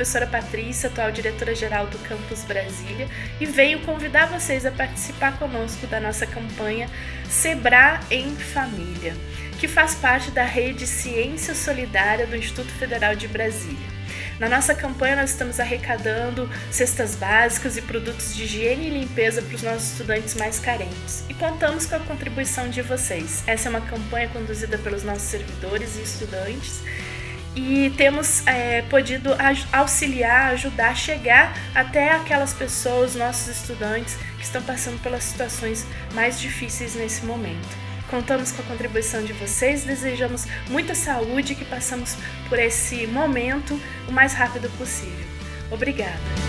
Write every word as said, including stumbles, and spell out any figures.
professora Patrícia, atual diretora-geral do Campus Brasília, e venho convidar vocês a participar conosco da nossa campanha Sebra em Família, que faz parte da rede Ciência Solidária do Instituto Federal de Brasília. Na nossa campanha nós estamos arrecadando cestas básicas e produtos de higiene e limpeza para os nossos estudantes mais carentes e contamos com a contribuição de vocês. Essa é uma campanha conduzida pelos nossos servidores e estudantes e temos é, podido auxiliar, ajudar a chegar até aquelas pessoas, nossos estudantes, que estão passando pelas situações mais difíceis nesse momento. Contamos com a contribuição de vocês, desejamos muita saúde e que passamos por esse momento o mais rápido possível. Obrigada!